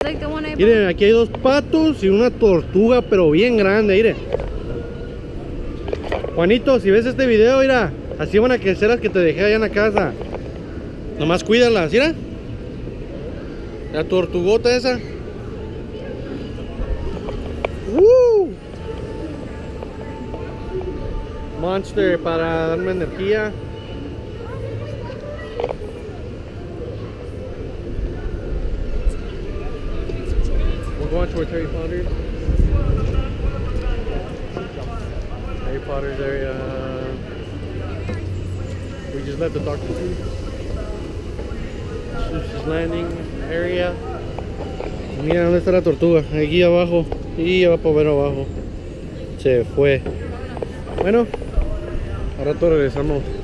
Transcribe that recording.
Like the one I Miren, aquí hay dos patos y una tortuga, pero bien grande, miren. Juanito, si ves este video, mira, así van a crecer las que te dejé allá en la casa. Nomás cuídalas, mira. La tortugota esa. Monster para darme energía. We're going towards Harry Potter's. Harry Potter's area. We just left the Doctor Seuss. Seuss's Landing area. Mira dónde está la tortuga, aquí abajo. Y ya va para ver abajo. Se fue. Bueno, a rato regresamos.